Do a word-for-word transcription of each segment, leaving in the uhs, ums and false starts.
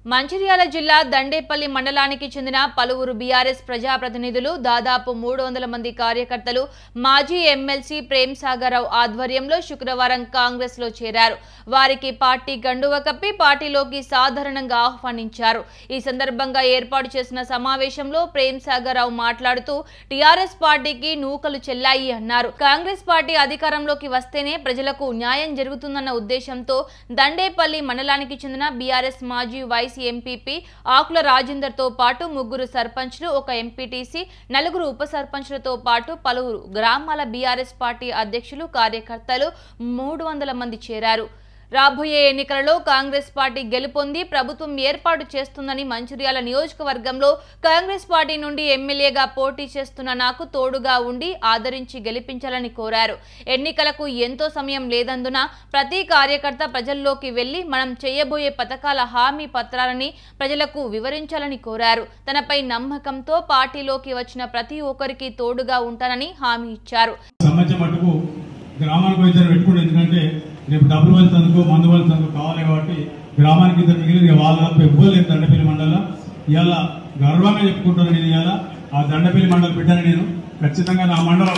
మంచిర్యాల జిల్లా దండేపల్లి మండలానికి చెందిన పలువురు బీఆర్ఎస్ ప్రజాప్రతినిధులు దాదాపు మూడు వందల మంది కార్యకర్తలు మాజీ ఎమ్మెల్సీ ప్రేమ్ సాగర్ రావు ఆధ్వర్యంలో శుక్రవారం కాంగ్రెస్ లో చేరారు. వారికి పార్టీ గండువ కప్పి పార్టీలోకి సాధారణంగా ఆహ్వానించారు. ఈ సందర్భంగా ఏర్పాటు చేసిన సమావేశంలో ప్రేమ్ సాగర్ రావు మాట్లాడుతూ టీఆర్ఎస్ పార్టీకి నూకలు చెల్లాయి అన్నారు. కాంగ్రెస్ పార్టీ అధికారంలోకి వస్తేనే ప్రజలకు న్యాయం జరుగుతుందన్న ఉద్దేశంతో దండేపల్లి మండలానికి చెందిన బీఆర్ఎస్ మాజీ వైస్ ఎంపీపీ ఆకుల రాజేందర్ తో పాటు ముగ్గురు సర్పంచ్లు, ఒక ఎంపీటీసీ, నలుగురు ఉప సర్పంచ్లతో పాటు పలువురు గ్రామాల బీఆర్ఎస్ పార్టీ అధ్యక్షులు, కార్యకర్తలు మూడు వందల మంది చేరారు. రాబోయే ఎన్నికలలో కాంగ్రెస్ పార్టీ గెలుపొంది ప్రభుత్వం ఏర్పాటు చేస్తుందని, మంచిర్యాల నియోజకవర్గంలో కాంగ్రెస్ పార్టీ నుండి ఎమ్మెల్యేగా పోటీ చేస్తున్న నాకు తోడుగా ఉండి ఆదరించి గెలిపించాలని కోరారు. ఎన్నికలకు ఎంతో సమయం లేదందున ప్రతి కార్యకర్త ప్రజల్లోకి వెళ్లి మనం చేయబోయే పథకాల హామీ పత్రాలని ప్రజలకు వివరించాలని కోరారు. తనపై నమ్మకంతో పార్టీలోకి వచ్చిన ప్రతి ఒక్కరికి తోడుగా ఉంటానని హామీ ఇచ్చారు. గ్రామానికి ఇద్దరు పెట్టుకుంటే ఎందుకంటే రేపు డబ్బులు వెళ్తానుకో మందు వెళ్తానుకో కావాలి కాబట్టి గ్రామానికి ఇద్దరు మిగిలిన వాళ్ళ తప్ప ఎవ్వరు లేదు దండపల్లి మండలం. ఇవాళ గర్వంగా చెప్పుకుంటాను. నేను ఇవాళ ఆ దండపల్లి మండలం బిడ్డను. నేను ఖచ్చితంగా నా మండలం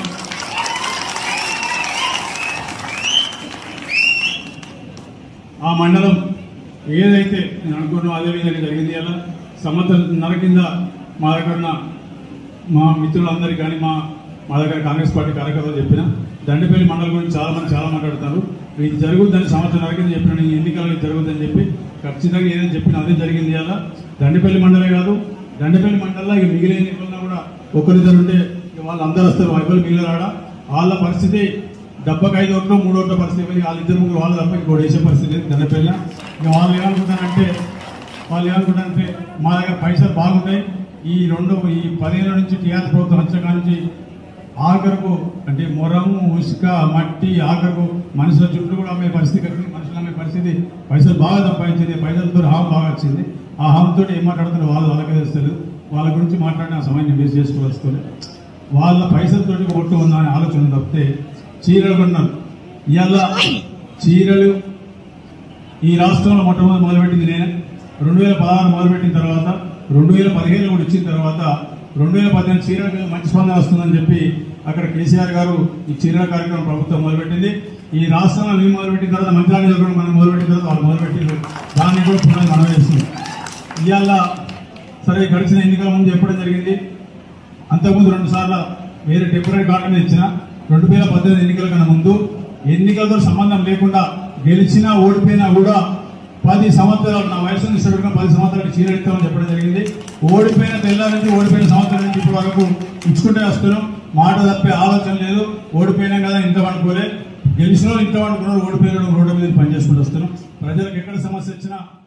ఆ మండలం ఏదైతే నేను అనుకున్నానో అదే విధంగా జరిగింది. ఇలా సంవత్సరంన్నర కింద మా దగ్గర ఉన్న మా మిత్రులందరికీ కానీ మా మా దగ్గర కాంగ్రెస్ పార్టీ కార్యకర్తలు చెప్పిన దండపల్లి మండలం గురించి చాలా మంది చాలా మాట్లాడుతారు. ఇది జరుగుతుందని సంవత్సరం కింద చెప్పిన ఈ ఎన్నికల్లో జరుగుతుందని చెప్పి ఖచ్చితంగా ఏదైనా చెప్పినా అదే జరిగింది. ఇలా దండపల్లి మండలే కాదు, దండపల్లి మండలంలో ఇక మిగిలిన ఎవరైనా కూడా ఒకరిద్దరు ఉంటే వాళ్ళు అందరూ వస్తారు. ఎవరు మిగిలిన వాళ్ళ పరిస్థితి డెబ్బకి ఐదు ఓట్లు మూడు ఓట్ల పరిస్థితి వాళ్ళిద్దరు ముగ్గురు వాళ్ళు తప్ప ఇంకోటి వేసే పరిస్థితి దండపల్లి. ఇక వాళ్ళు ఏమనుకుంటారంటే వాళ్ళు ఏమనుకుంటారంటే మా దగ్గర పైసలు బాగుంటాయి. ఈ రెండు ఈ పదిహేను నుంచి టీఆర్ఎస్ ప్రభుత్వం వచ్చాక నుంచి ఆఖరకు అంటే మొరము, ఉసుక, మట్టి, ఆఖరకు మనుషుల చుట్టూ కూడా అమ్మే పరిస్థితి కట్టింది. మనుషులు అమ్మే పరిస్థితి పైసలు బాగా సంపాదించింది. పైసలతో హామ్ బాగా వచ్చింది. ఆ హామ్తో ఏం మాట్లాడుతున్నారు వాళ్ళు వాళ్ళకే తెలుస్తారు. వాళ్ళ గురించి మాట్లాడిన సమయం వేస్ట్ చేసుకోవస్తుంది. వాళ్ళ పైసలతోటి ఓట్లు ఉందా అనే ఆలోచన తప్పితే చీరలు కొన్నారు. ఇవాళ చీరలు ఈ రాష్ట్రంలో మొట్టమొదటి మొదలుపెట్టింది నేను. రెండు వేల పదహారు మొదలుపెట్టిన తర్వాత రెండు వేల పదిహేను కూడా ఇచ్చిన తర్వాత రెండు వేల పద్దెనిమిది చీరలకు మంచి స్పందన వస్తుందని చెప్పి అక్కడ కేసీఆర్ గారు ఈ చీరల కార్యక్రమం ప్రభుత్వం మొదలుపెట్టింది. ఈ రాష్ట్రంలో మేము మొదలుపెట్టిన తర్వాత మంత్రాలయం కూడా మనం మొదలుపెట్టిన తర్వాత వాళ్ళు మొదలుపెట్టింది. దాన్ని కూడా పునః మనం వేస్తుంది. ఇవాళ సరే గడిచిన ఎన్నికల ముందు చెప్పడం జరిగింది. అంతకుముందు రెండు సార్లు వేరే టెంపరీ కార్డు మీద ఇచ్చిన రెండు వేల పద్దెనిమిది ఎన్నికల కన్నా ముందు ఎన్నికలతో సంబంధం లేకుండా గెలిచినా ఓడిపోయినా కూడా పది సంవత్సరాలు నా వయసును ఇష్టపెట్టుకున్న పది సంవత్సరాలకు చీర ఇస్తామని చెప్పడం జరిగింది. ఓడిపోయిన తెల్లారి నుంచి ఓడిపోయిన సంవత్సరం నుంచి ఇప్పటి వరకు ఇచ్చుకుంటే వస్తున్నాం. మాట తప్పే ఆలోచన లేదు. ఓడిపోయినా కదా ఇంత అనుకోలే, గెలిచిన ఇంత అనుకున్నారు, ఓడిపోయిన రోడ్డు మీద పనిచేసుకుంటూ వస్తున్నాం. ప్రజలకు ఎక్కడ సమస్య వచ్చినా